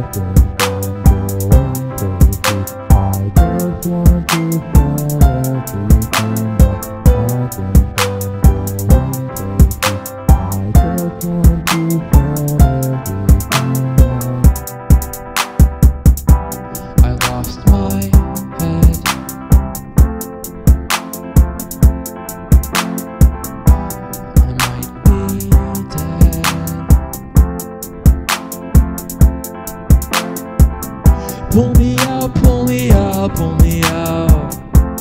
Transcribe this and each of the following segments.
Pull me out, pull me out, pull me out.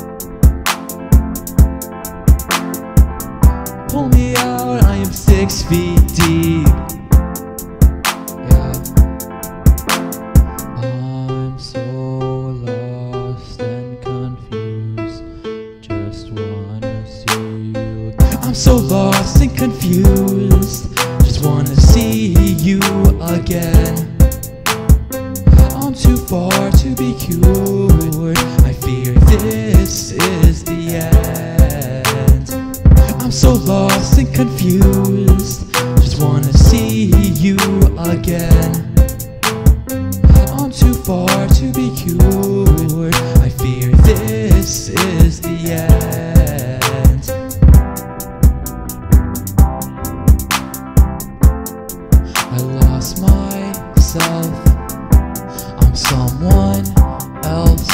Pull me out, I am 6 feet deep. Yeah. I'm so lost and confused. Just wanna see you. I'm so lost and confused. Just wanna see you again. I'm too far to be cured. I fear this is the end. I'm so lost and confused. Just wanna see you again. I'm too far to be cured. I fear this is the end. I lost myself. I'm someone else.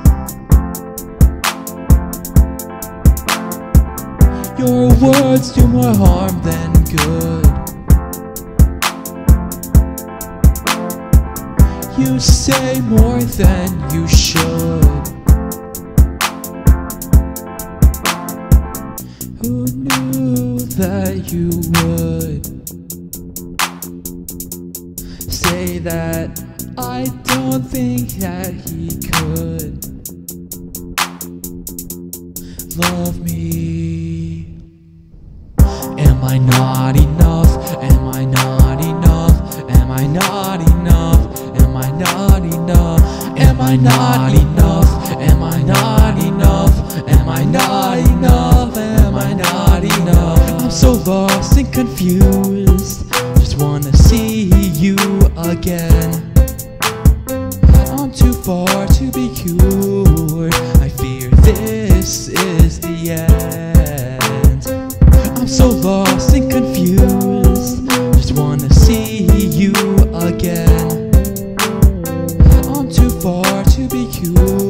Your words do more harm than good. You say more than you should. Who knew that you would say that? I don't think that he could love me. Am I not enough? Am I not enough? Am I not enough? Am I not enough? Am I not enough? Am I not enough? Am I not enough? Am I not enough? I'm so lost and confused. Just wanna see you again. I'm too far to be cured. I fear this is the end. I'm so lost and confused. Just wanna see you again. I'm too far to be cured.